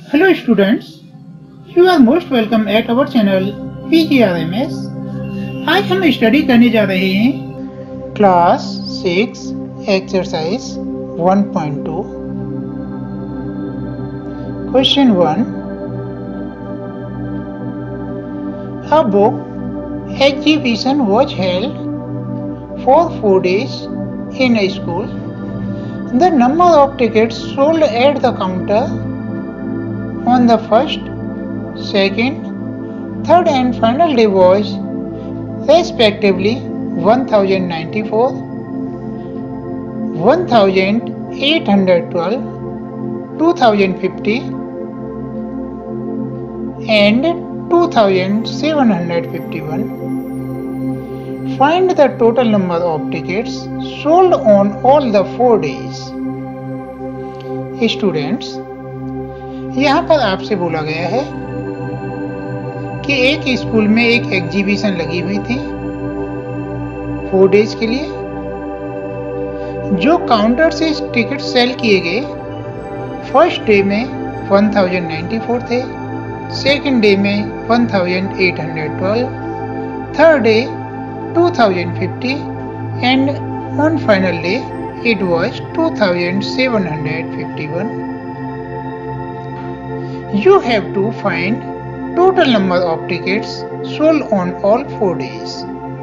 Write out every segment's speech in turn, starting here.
Hello students, you are most welcome at our channel PGRMS। आज हम study करने जा रहे हैं class 6 exercise 1.2। Question 1। A book exhibition was held for 4 days in a school. The number of tickets sold at the counter on the first, second, third and final day was respectively 1094, 1812, 2050 and 2751. Find the total number of tickets sold on all the 4 days. Students, यहाँ पर आपसे बोला गया है कि एक school में एक एग्जीबिशन लगी हुई थी 4 डेज के लिए। जो काउंटर से टिकट सेल किए गए फर्स्ट डे में 1094 थे, सेकंड डे में 1812, third day 2050 and on final day it was 2751. You have to find total number of tickets sold on all 4 days.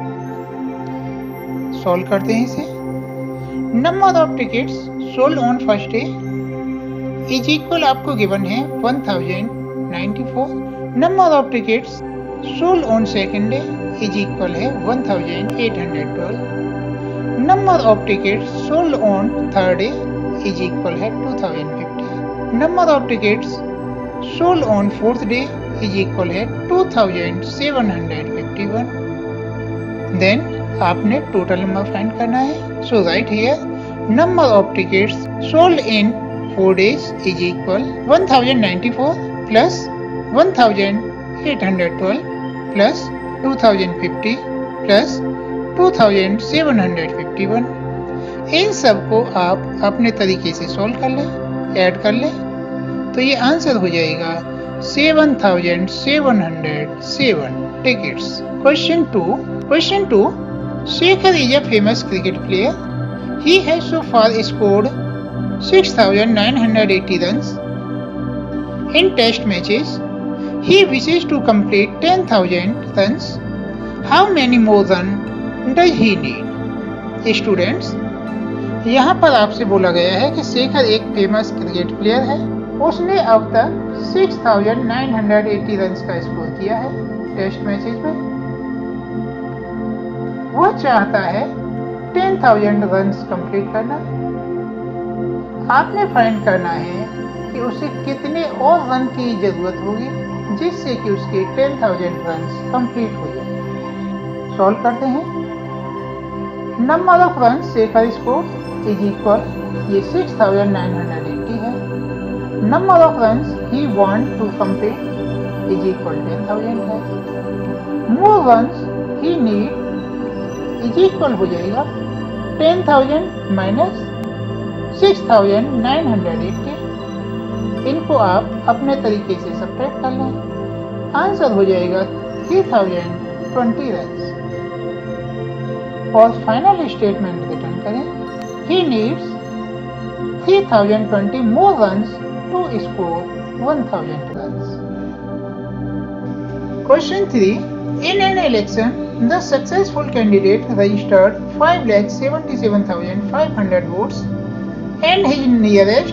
Solve करते हैं इसे। Number of tickets sold on first day is equal आपको given है 1094. Number of tickets sold on second day is equal है 1812. Number of tickets sold on third day is equal है 2050. Number of tickets sold on fourth day is equal है 2751. Then आपने total number find करना है. So right here number of tickets sold in 4 days is equal 1094 plus 1812 plus 2050 plus 2751. इन सबको आप अपने तरीके से सॉल्व कर लें, ऐड कर लें, तो ये आंसर हो जाएगा 7707 tickets. Question 2. Shekhar is a famous cricket player. He has so far scored 6980 runs in test matches. He wishes to complete 10,000 runs. How many more runs does he need? Students, यहाँ पर आपसे बोला गया है कि शेखर एक फेमस क्रिकेट प्लेयर है। उसने अब तक 6980 रन्स का स्कोर किया है टेस्ट मैचेस में। वह चाहता है 10,000 रन्स कंप्लीट करना। आपने फाइंड करना है कि उसे कितने और रन की जरूरत होगी जिससे कि उसके 10,000 रन्स कंप्लीट हो जाए। सॉल्व करते हैं। Number of runs Shekhar score is equal, ये 6980 है। Number of runs he want to complete is equal 10,000 है। More runs he need is equal हो जाएगा 10,000 minus 6980। इनको आप अपने तरीके से सब्ट्रैक्ट कर लें, आंसर हो जाएगा 3020 runs। और फाइनल स्टेटमेंट रिटर्न करें, he needs 3020 more runs to score 1000 runs. Question 3. In an election, the successful candidate registered 5,77,500 votes and his nearest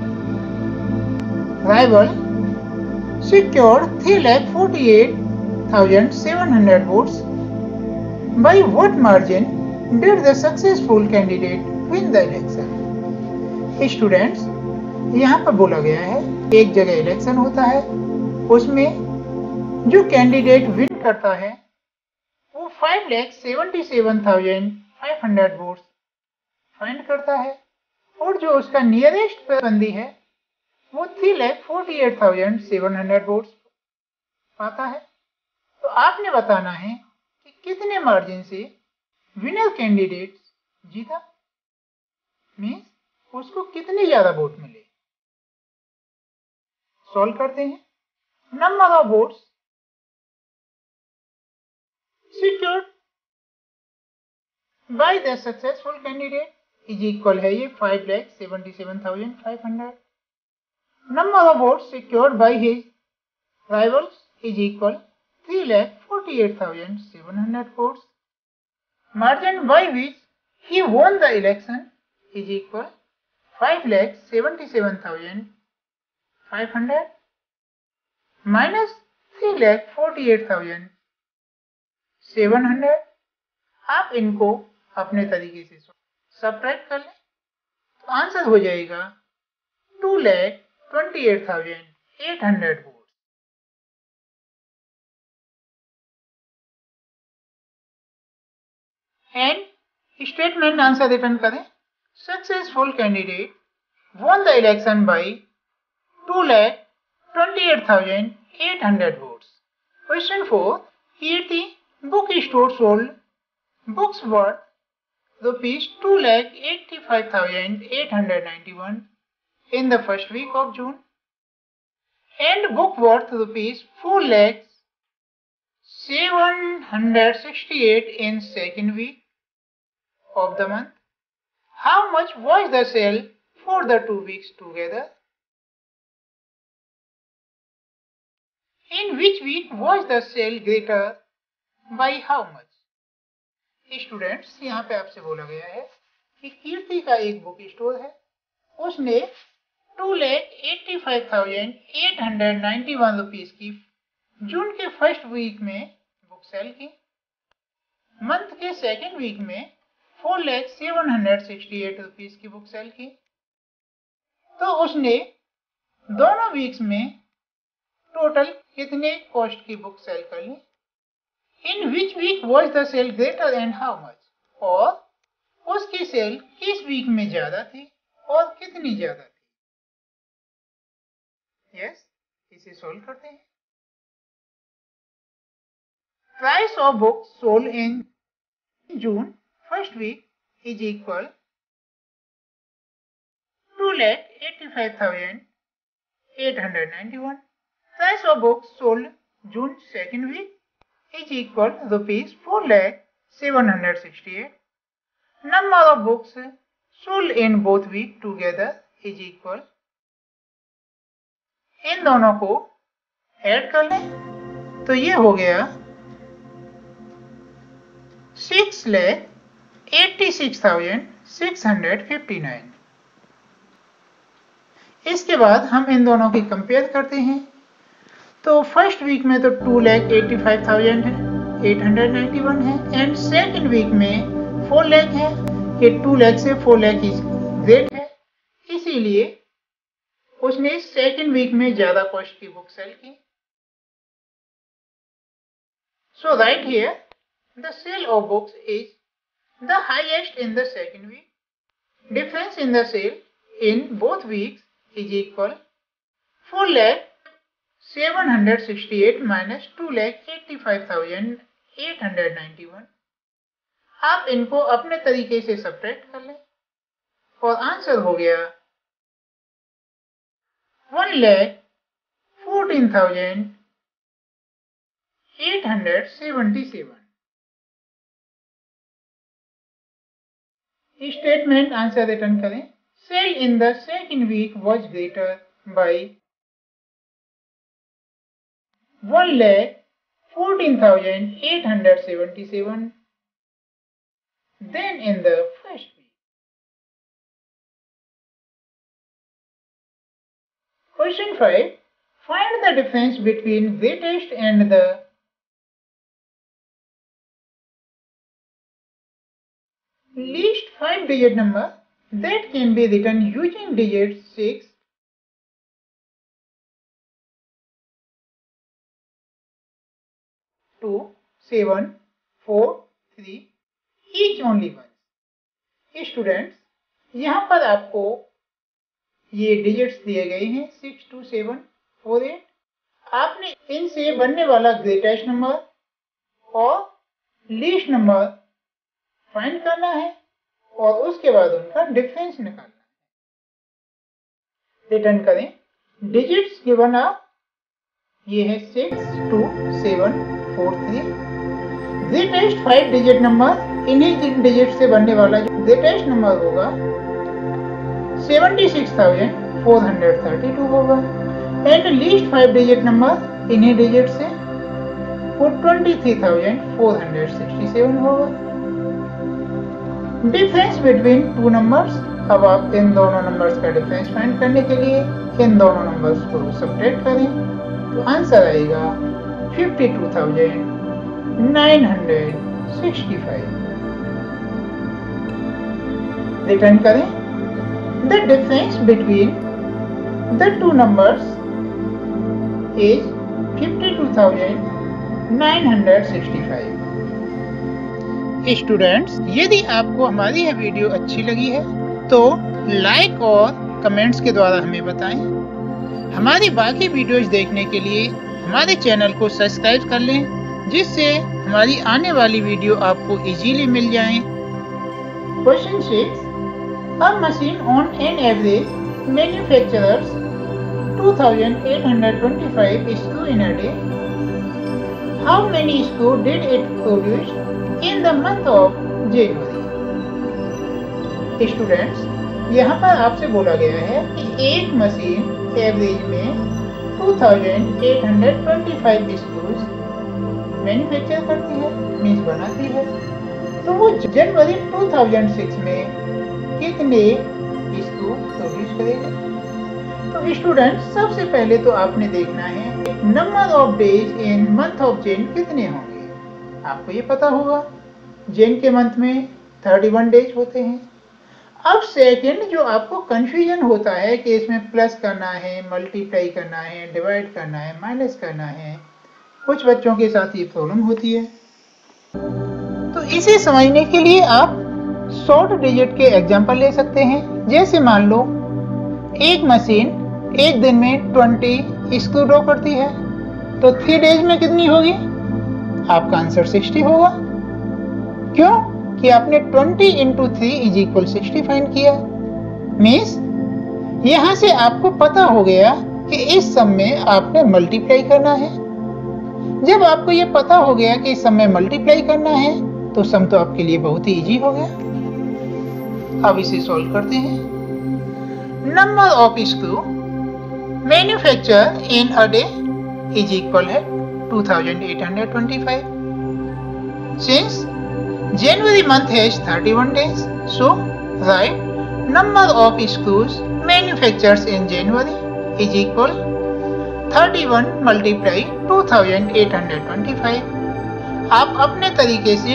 rival secured 3,48,700 votes. By what margin did the successful candidate win the election? Students, यहाँ पर बोला गया है एक जगह election होता है, उसमें जो कैंडिडेट विन करता है वो 5,77,500 वोट्स फाइंड करता है और जो उसका नियरेस्ट प्रतिद्वंदी है वो 3,48,700 वोट्स पाता है। तो आपने बताना है कि कितने मार्जिन से विनर कैंडिडेट जीता, मीन्स उसको कितने ज्यादा वोट मिले। सॉल्व करते हैं। Number of votes secured by the successful candidate is equal है ये 5,77,500. Number of votes secured by his rivals is equal 3,48,700 votes. Margin by which he won the election is equal 5,77,500 minus 3,48,700. आप इनको अपने तरीके से subtract कर लें तो आंसर हो जाएगा 2,28,800 vote. And statement answer return करें। Successful candidate won the election by 2,28,800 votes. Question 4. Here the bookstore sold books worth rupees 2,85,891 in the first week of June and book worth rupees 4,768 in second week of the month. How much was the sale for the 2 weeks together? In which week was the sale greater by how much? Students, यहाँ पे आपसे बोला गया है कि कीर्ति का एक book store है, उसने 2,85,891 रुपीज की जून के फर्स्ट वीक में बुक सेल की, मंथ के सेकेंड वीक में 4,768 रुपीज की बुक सेल की। तो उसने दोनों वीक्स में टोटल कितने कॉस्ट की बुक सेल कर ली? In which week was the sale greater and how much? और उसकी सेल किस वीक में ज्यादा थी और कितनी ज्यादा थी? यस, इसे सोल्व करते हैं। Price of books sold in June first week is equal 2,85,891. Price of books sold June second week is equal rupees 4,768. Number of books sold in both week together is equal. इन दोनों को add कर लें तो ये हो गया 6,86,659। इसके बाद हम इन दोनों की कंपेयर करते हैं तो फर्स्ट वीक में तो 2,85,891 है एंड सेकंड वीक में 4 लाख है कि 2 लाख से 4 लाख ग्रेट है, इसीलिए उसने सेकंड वीक में ज्यादा कॉस्ट की बुक सेल की। So right here the sale of books is the highest in the second week. Difference in the sale in both weeks is equal 4,768 minus 2,85,891. आप इनको अपने तरीके से सब्ट्रैक्ट कर लें और आंसर हो गया 1,14,877. स्टेटमेंट आंसर रिटर्न करें। Sale in the second week was greater by 1,14,877 than in the first week. Question 5. Find the difference between greatest and the least 5-digit number that can be written using digits 6, 2, 7, 4, 3, each only once. Students, यहाँ पर आपको ये digits दिए गए हैं 6, 2, 7, 4, 8। आपने इनसे बनने वाला ग्रेटेस्ट नंबर और लीस्ट नंबर फाइंड करना है और उसके बाद उनका डिफरेंस निकालना है। रिटर्न करें। डिजिट्स गिवन अप, ये है 62743। द टेस्ट 5 डिजिट नंबर, इन्हीं डिजिट से बनने वाला जो द टेस्ट नंबर होगा 76,432 होगा। एंड लीस्ट 5 डिजिट नंबर, इन्हीं डिजिट से वो 23,467 होगा। डिफरेंस बिटवीन टू नंबर्स, अब आप इन दोनों नंबर्स का डिफरेंस फाइंड करने के लिए इन दोनों नंबर्स को सब्ट्रैक्ट करें तो आंसर आएगा 52,965। रिटर्न करें। The difference between the two numbers is 52,965। Students, यदि आपको हमारी यह वीडियो अच्छी लगी है तो लाइक और कमेंट्स के द्वारा हमें बताएं। हमारी बाकी वीडियोज देखने के लिए हमारे चैनल को सब्सक्राइब कर लें, जिससे हमारी आने वाली वीडियो आपको इजीली मिल जाएं। Question 6, a machine on an average manufactures 2,825 screws in a day. How many screws did it produce in the month of January? Students, यहाँ पर आपसे बोला गया है कि एक मशीन एवरेज में 2,825 स्क्रूज मैन्युफैक्चर करती है, मीन्स बनाती है। तो वो जनवरी 2006 में कितने स्क्रू प्रोड्यूस करेगा? तो स्टूडेंट्स, सबसे पहले तो आपने देखना है number of days in month of Jan कितने होंगे। आपको ये पता होगा जैन के मंथ में 31 डेज होते हैं। अब सेकंड जो आपको कंफ्यूजन होता है कि इसमें प्लस करना है, मल्टीप्लाई करना है, डिवाइड करना है, माइनस करना है, कुछ बच्चों के साथ ये प्रॉब्लम होती है। तो इसे समझने के लिए आप शॉर्ट डिजिट के एग्जांपल ले सकते हैं। जैसे मान लो एक मशीन एक दिन में 20 स्क्रू ड्रॉ करती है, तो 3 डेज में कितनी होगी? आपका आंसर 60 होगा। क्यों? कि आपने 20 × 3 = 60 फाइंड किया। मीन्स यहाँ से आपको पता हो गया कि इस सम में आपने मल्टीप्लाई करना है। जब आपको ये पता हो गया कि इस सम में मल्टीप्लाई करना है तो सम तो आपके लिए बहुत ही इजी हो गया। अब इसे सॉल्व करते हैं। Number of screw manufacture in a day is equal है 2,825। Since January month has 31 days, so write number of screws manufactured in January is equal 31 multiply 2,825। आप अपने तरीके से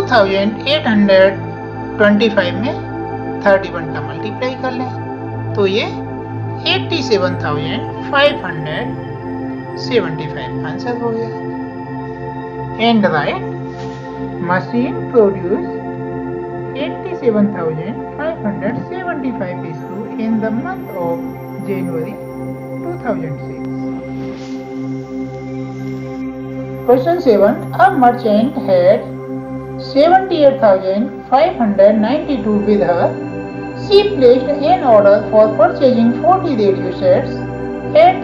2,825 में 31 का मल्टीप्लाई कर लें तो ये 87,575 आंसर हो गया। And right machine produced 87,575 screws in the month of January 2006. Question 7. A merchant had 78,592 with her. She placed an order for purchasing 40 radio sets at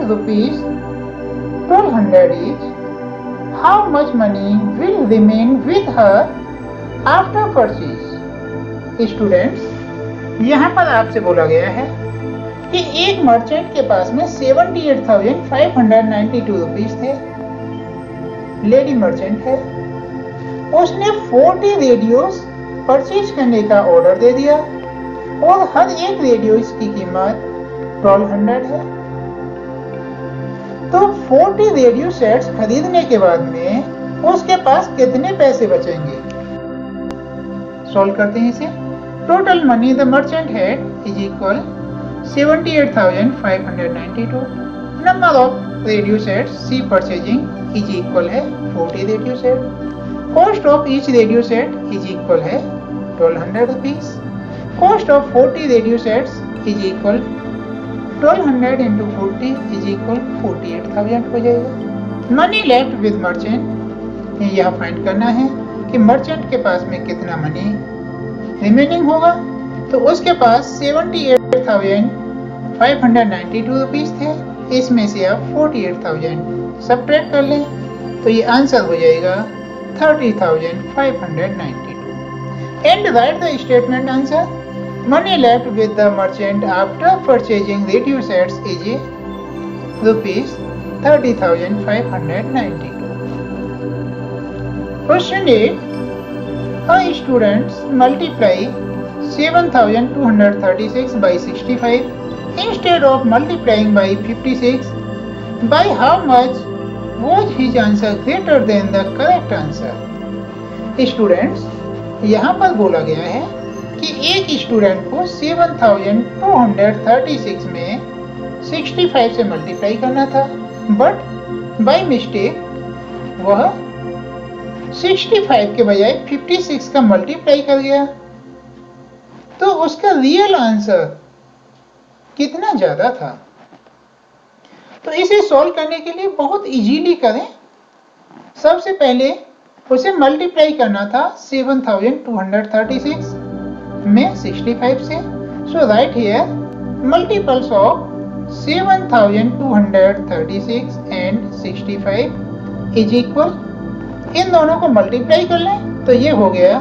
₹1,200 each. How much money will remain with her after purchase? Students, यहाँ पर आपसे बोला गया है कि एक merchant के पास में 78,592 रुपीस थे। लेडी मर्चेंट है, उसने 40 रेडियोस परचेज करने का ऑर्डर दे दिया और हर एक रेडियो की कीमत 1200 है। तो 40 रेडियो सेट्स खरीदने के बाद में उसके पास कितने पैसे बचेंगे? सॉल्व करते हैं इसे। Total money the merchant had is equal 78,592। Number of radio sets she purchasing is equal है 40 radio set. Cost of each radio set is equal है 1200 rupees. Cost of 40 radio sets is equal 1200 × 40 is equal 48,000 हो जाएगा। Money left with merchant, यह find करना है कि merchant के पास में कितना मनी रिमेनिंग होगा। तो उसके पास 78,592 रुपीस थे इसमें से आप 48,000 सब्ट्रैक्ट कर लें तो ये आंसर हो जाएगा 30,592. And right the statement answer. Money left with the merchant after purchasing reduced sets is rupees 30,592. Question 8. A student multiply 7,236 by 65 instead of multiplying by 56. By how much was his answer greater than the correct answer? Students, यहाँ पर बोला गया है कि एक student को 7,236 में 65 से मल्टीप्लाई करना था, बट बाय मिस्टेक वह 65 के बजाय 56 का मल्टीप्लाई कर गया, तो उसका रियल आंसर कितना ज्यादा था. तो इसे सॉल्व करने के लिए बहुत इजीली करें. सबसे पहले उसे मल्टीप्लाई करना था 7,236 में 65 से. So right here multiples of 7,236 and 65 is equal. इन दोनों को मल्टीप्लाई कर लें तो ये हो गया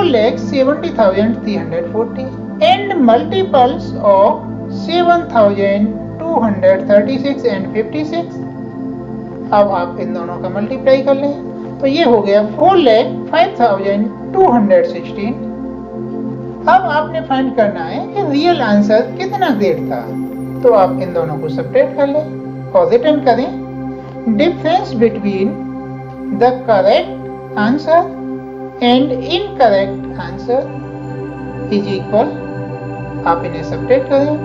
4,70,340 एंड मल्टीपल्स ऑफ 7,236 एंड 56. अब आप इन दोनों का मल्टीप्लाई कर लें तो ये हो गया 4,05,216. अब आपने फाइंड करना है कि रियल आंसर कितना ग्रेट था, तो आप इन दोनों को सब्ट्रैक्ट कर लें और रिटर्न करें. Difference between the correct answer and incorrect answer is equal. आप इन्हें सब्ट्रैक्ट करें.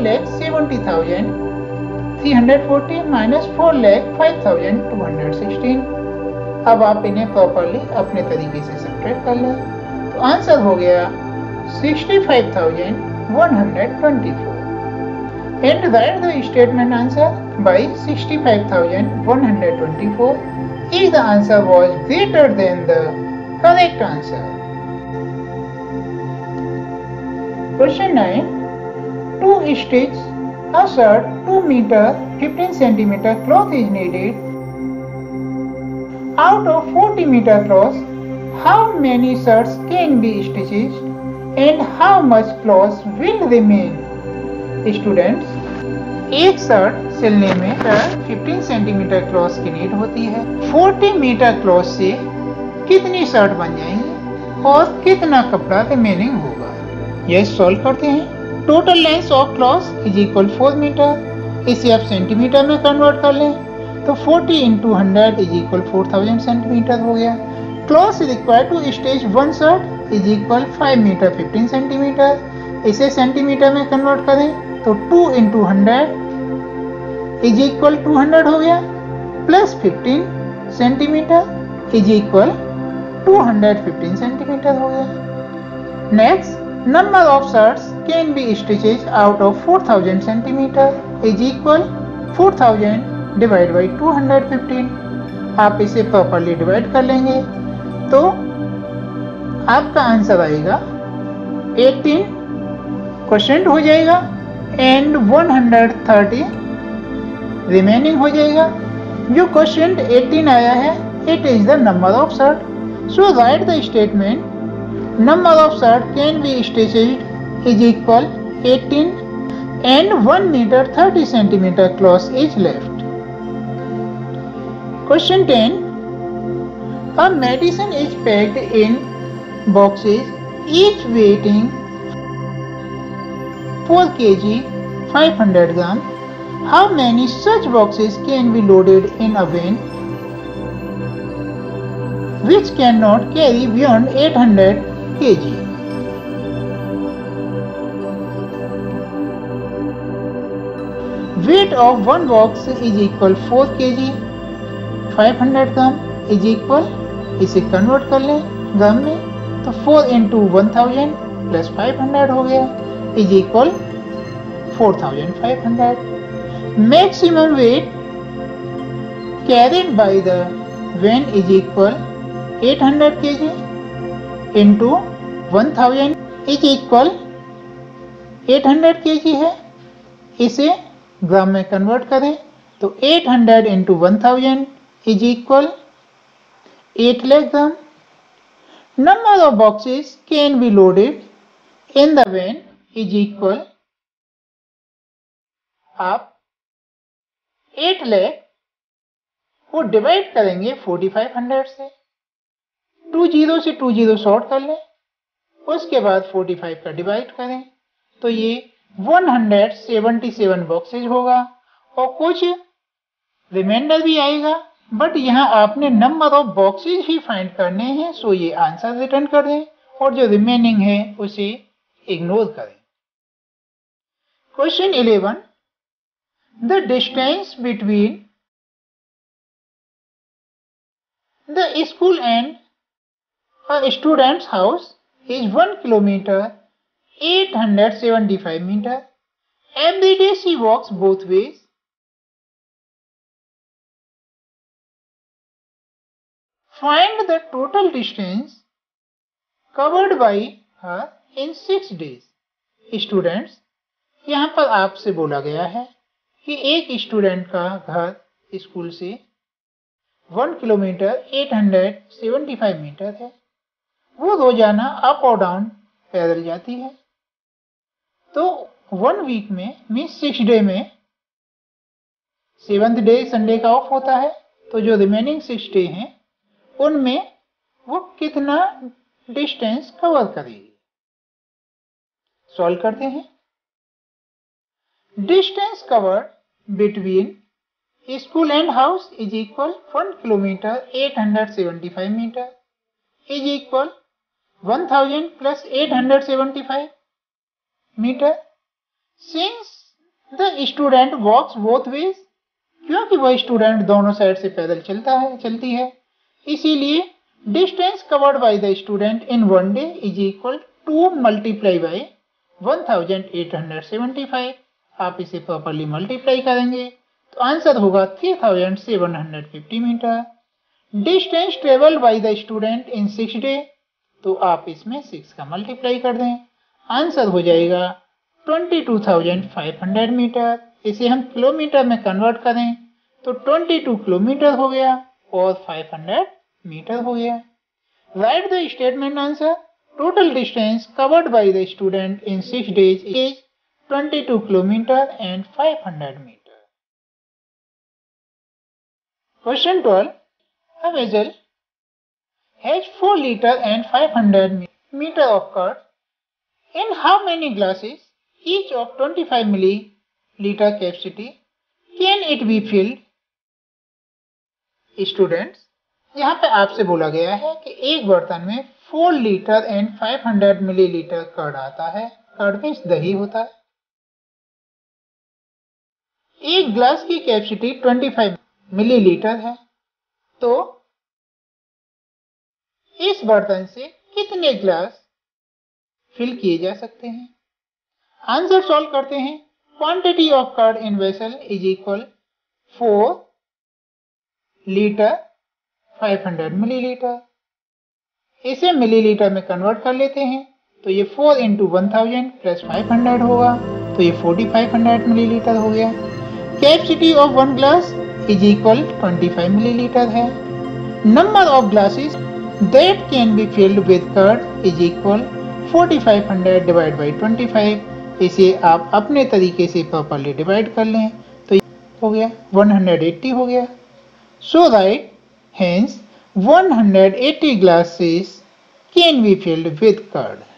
4,70,340 माइनस 4,05,216. अब आप इन्हें प्रॉपरली अपने तरीके से सब्ट्रैक्ट कर लें तो आंसर हो गया 65,124. And right the statement answer. By 65,124 if the answer was greater than the correct answer. Question 9. To stitch a shirt 2 meter 15 centimeter cloth is needed. Out of 40 meter cloth, how many shirts can be stitched and how much cloth will remain? Students, एक shirt सिलने में 15 centimetre cloth की need होती है. 40 metre cloth से कितनी shirt बन जाएंगी और कितना कपड़ा रिमेनिंग होगा. यह सॉल्व करते हैं. Total length of cloth is equal 4 metre. इसे आप सेंटीमीटर में कन्वर्ट कर लें तो 40 into 100 इज इक्वल 4000 सेंटीमीटर हो गया. Cloth required to stitch one shirt is equal 5 metre 15 centimetre. इसे सेंटीमीटर में कन्वर्ट करें तो 2 into 100 इज इक्वल 200 हो गया, plus 15 centimetre is equal 215 centimetre हो गया. Next, number of shirts can be stitches out of 4000 centimetre is equal 4000 divide by 215. आप इसे प्रॉपरली डिवाइड कर लेंगे तो आपका आंसर आएगा 18 क्वोशंट हो जाएगा एंड 130 रिमेनिंग हो जाएगा. जो क्वोशंट 18 आया है it is the number of shirt. So right the statement. Number of shirt can be stitched is equal 18 and 1 metre 30 centimetre cloth is left. Question 10. A medicine is packed in boxes, each weighing 4 kg 500 gram. How many such boxes can be loaded in a van which cannot carry beyond 800 kg? Weight of one box is equal 4 kg 500 gram is equal. इसे convert कर लें ग्राम में तो 4 into 1000 plus 500 हो गया is equal 4500. Maximum weight carried by the van is equal 800 kg into 1000 is equal 800 kg है. इसे ग्राम में कन्वर्ट करें तो 800 into 1000 is equal 8 lakh gram. Number of boxes can be loaded in the van is equal, आप 8 लाख को divide करेंगे 4500 से, 20 से 20 शॉर्ट कर लें, उसके बाद 45 का डिवाइड करें तो ये 177 बॉक्सेज होगा और कुछ रिमाइंडर भी आएगा, बट यहाँ आपने नंबर ऑफ बॉक्सेज ही फाइंड करने हैं, सो ये आंसर रिटर्न कर दें और जो रिमेनिंग है उसे इग्नोर करें। Question 11, the distance between the school and a student's house is 1 kilometer 875 meter. Every day she walks both ways. Find the total distance covered by her in 6 days. Students, यहाँ पर आपसे बोला गया है कि एक स्टूडेंट का घर स्कूल से 1 किलोमीटर 875 मीटर है, वो रोजाना अप और डाउन पैदल जाती है। तो 1 वीक में मीन्स 6 डे में 7th डे संडे का ऑफ होता है, तो जो रिमेनिंग 6 डे हैं उनमें वो कितना डिस्टेंस कवर करेगी। सॉल्व करते हैं। Distance covered between school and house is equal 1 kilometre 875 metre is equal 1000 plus 875 meter. Since the student walks both ways, क्योंकि वह स्टूडेंट दोनों साइड से पैदल चलती है, इसीलिए distance covered by the student in 1 day is equal 2 multiply by 1875। आप इसे प्रॉपरली मल्टीप्लाई करेंगे तो आंसर होगा 3750 metre. Distance travel by the student in 6 day, तो आप इसमें 6 का मल्टीप्लाई कर दें, आंसर हो जाएगा 22,500 मीटर। इसे हम किलोमीटर में कन्वर्ट करें तो 22 किलोमीटर हो गया और 500 मीटर हो गया। Right the statement answer. Total distance covered by the student in 6 days is 22 kilometre and 500 metre. Question 12, a vessel has 4 liter and 500 meter of curd. In how many glasses, each of 25 milliliter capacity, can it be filled? Students, यहाँ पे आपसे बोला गया है कि एक बर्तन में 4 लीटर एंड 500 मिलीलीटर कर्ड आता है। कर्ड मीन्स दही होता है। एक ग्लास की कैपेसिटी 25 मिलीलीटर है, तो इस बर्तन से कितने ग्लास फिल किए जा सकते हैं। आंसर सॉल्व करते हैं। Quantity of curd in vessel is equal 4 litre 500 millilitre. इसे मिलीलीटर में कन्वर्ट कर लेते हैं तो ये 4 into 1000 प्लस 500 होगा, तो ये 4500 मिलीलीटर हो गया। Capacity of 1 glass is equal 25 millilitre है। Number of glasses that can be filled with curd is equal 4500 divided by 25। इसे आप अपने तरीके से प्रॉपरली डिवाइड कर लें तो हो गया 180 हो गया। So right hence 180 glasses can be filled with curd।